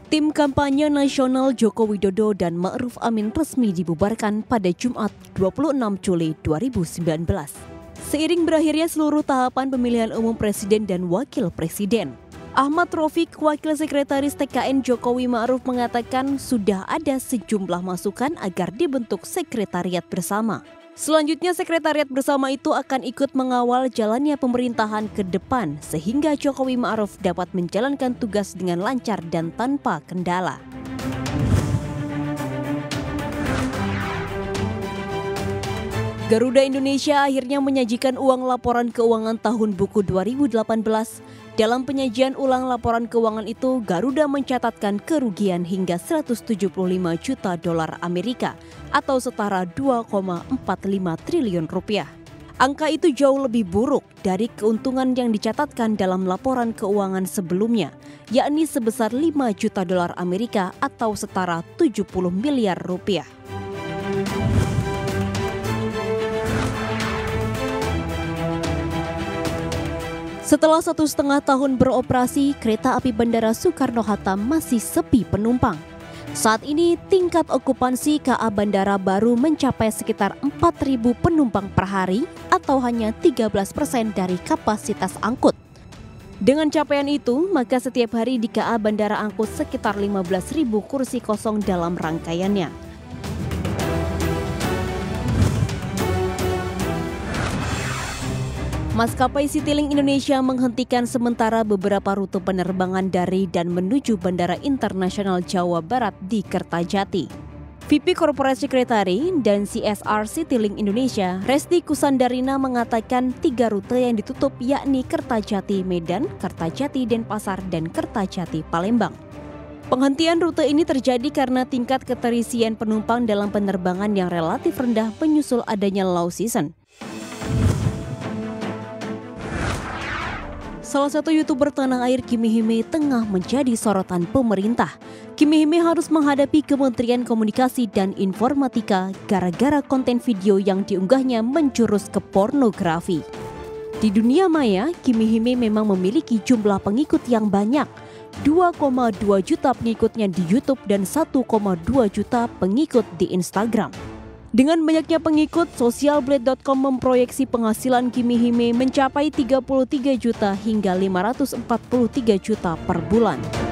Tim kampanye nasional Joko Widodo dan Ma'ruf Amin resmi dibubarkan pada Jumat 26 Juli 2019. Seiring berakhirnya seluruh tahapan pemilihan umum presiden dan wakil presiden. Ahmad Rafiq, Wakil Sekretaris TKN Jokowi Ma'ruf mengatakan sudah ada sejumlah masukan agar dibentuk sekretariat bersama. Selanjutnya sekretariat bersama itu akan ikut mengawal jalannya pemerintahan ke depan sehingga Jokowi Ma'ruf dapat menjalankan tugas dengan lancar dan tanpa kendala. Garuda Indonesia akhirnya menyajikan uang laporan keuangan tahun buku 2018. Dalam penyajian ulang laporan keuangan itu, Garuda mencatatkan kerugian hingga 175 juta dolar Amerika atau setara 2,45 triliun rupiah. Angka itu jauh lebih buruk dari keuntungan yang dicatatkan dalam laporan keuangan sebelumnya, yakni sebesar 5 juta dolar Amerika atau setara 70 miliar rupiah. Setelah 1,5 tahun beroperasi, kereta api Bandara Soekarno-Hatta masih sepi penumpang. Saat ini, tingkat okupansi KA Bandara baru mencapai sekitar 4.000 penumpang per hari atau hanya 13% dari kapasitas angkut. Dengan capaian itu, maka setiap hari di KA Bandara angkut sekitar 15.000 kursi kosong dalam rangkaiannya. Maskapai Citylink Indonesia menghentikan sementara beberapa rute penerbangan dari dan menuju Bandara Internasional Jawa Barat di Kertajati. VP Corporate Secretary dan CSR Citylink Indonesia, Resti Kusandarina mengatakan 3 rute yang ditutup yakni Kertajati Medan, Kertajati Denpasar, dan Kertajati Palembang. Penghentian rute ini terjadi karena tingkat keterisian penumpang dalam penerbangan yang relatif rendah menyusul adanya low season. Salah satu YouTuber tanah air Kimi Hime tengah menjadi sorotan pemerintah. Kimi Hime harus menghadapi Kementerian Komunikasi dan Informatika gara-gara konten video yang diunggahnya menjurus ke pornografi. Di dunia maya, Kimi Hime memang memiliki jumlah pengikut yang banyak. 2,2 juta pengikutnya di YouTube dan 1,2 juta pengikut di Instagram. Dengan banyaknya pengikut, Socialblade.com memproyeksi penghasilan Kimi Hime mencapai 33 juta hingga 543 juta per bulan.